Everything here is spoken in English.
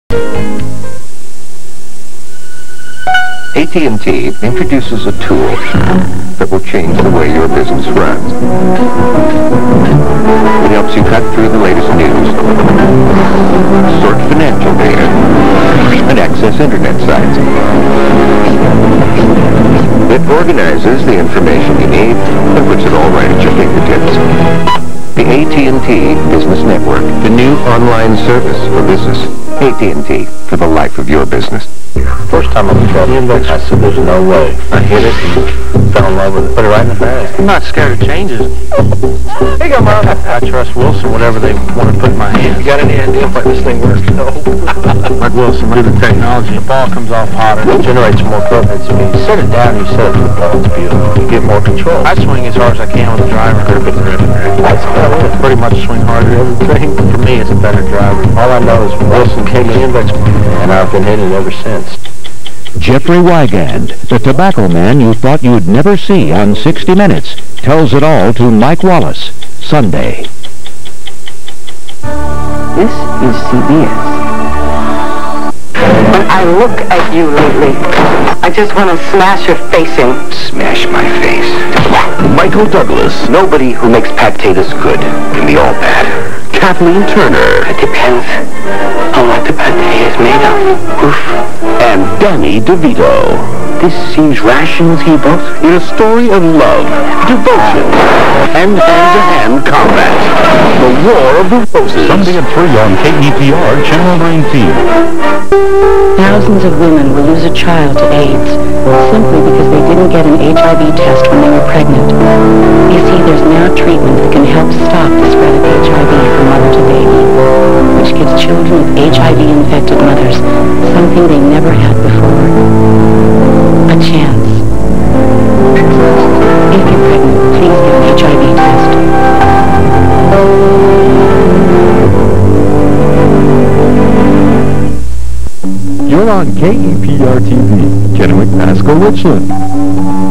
AT&T introduces a tool that will change the way your business runs. It helps you cut through the latest news, sort financial data, and access internet sites. It organizes the information you need and puts it all right at your fingertips. The AT&T Business Network, the new online service for business. AT&T, for the life of your business. First time I looked at the index, I said, there's no way. I hit it and fell in love with it. Put it right in the bag. I'm not scared of changes. Here you go, Mom. I trust Wilson, whatever they want to put in my hand. You got any idea if this thing works? No. Like Wilson, do the technology. The ball comes off hotter. It generates more current. So you set it down and you set it to the ball. It's beautiful. You get more control. I swing as hard as I can with the driver. That's about it. Pretty much swing harder at everything. For me, it's a better driver. All I know is Wilson gave me the index, and I've been hitting it ever since. Jeffrey Wigand, the tobacco man you thought you'd never see on 60 Minutes, tells it all to Mike Wallace, Sunday. This is CBS. When I look at you lately, I just want to smash your face in. Smash my face. Michael Douglas. Nobody who makes pad potatoes good can be all bad. Kathleen Turner. It depends on what the pate is made of. Oof. And Danny DeVito. This seems rational, T-Boat. In a story of love, devotion, and hand-to-hand combat. The War of the Roses. Sunday at 3 on KEPR Channel 19. Thousands of women will lose a child to AIDS simply because they didn't get an HIV test when they were pregnant. You see, there's now treatment that can help stop the spread of HIV from mother to baby, which gives children of HIV-infected mothers something they never had before. A chance. If you're pregnant, please get an HIV test. You're on KEPR TV, Kennewick, Pasco, Richland.